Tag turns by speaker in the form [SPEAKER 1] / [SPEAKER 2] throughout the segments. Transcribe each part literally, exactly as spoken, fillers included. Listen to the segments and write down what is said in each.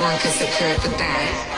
[SPEAKER 1] one can secure the bag.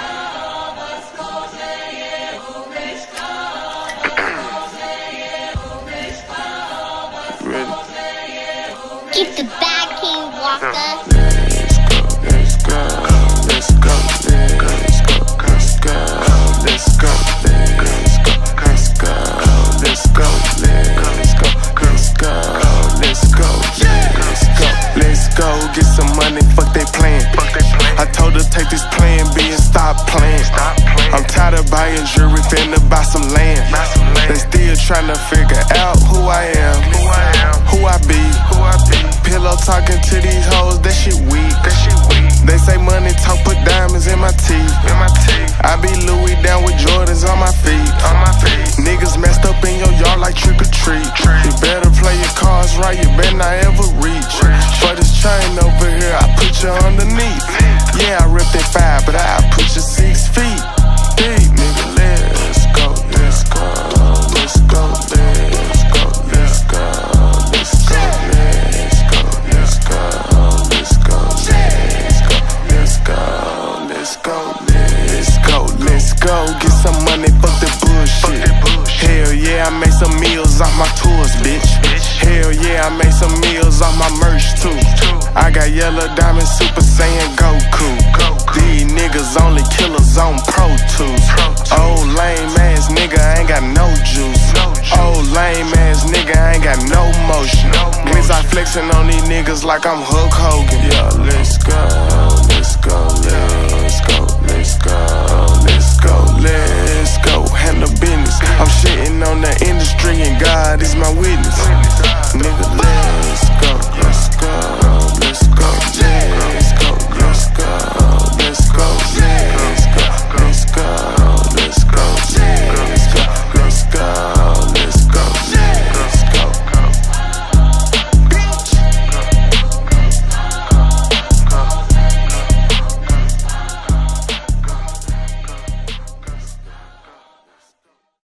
[SPEAKER 2] Keep the bag, King Walker.
[SPEAKER 3] Let's go, let's go, let's go, let's go, let's go, let's go, let's go, let's go, let's go, let's go, let's go, let's go, let's go, let's go, get some money, fuck they plan. I told her take this plan B and stop playing. I'm tired of buying jewelry, finna buy some land. They still tryna figure out who I am, who I be. Pillow talking to these hoes, that shit weak. They say money talk, put diamonds in my teeth. I be Louis down with Jordans on my feet. Niggas messed up in your yard like trick or treat. You better play your cards right, you better not ever reach. For this chain over here, I put you underneath. Yeah, I ripped it five, but I put you six feet deep, nigga. Let's go, let's go, let's go, let's go, let's go, let's go, let's go, let's go, let's go, let's go, let's go, let's go, let's go, get some money, fuck the bullshit. Hell yeah, I made some meals off my tours, bitch. Hell yeah, I made some meals off my merch too. I got yellow diamond, Super Saiyan Goku. These niggas only killers on Pro Tools. Old lame ass nigga ain't got no juice. Old lame ass nigga ain't got no motion. Glizz I flexing on these niggas like I'm Hulk Hogan. Yeah, let's go, let's go.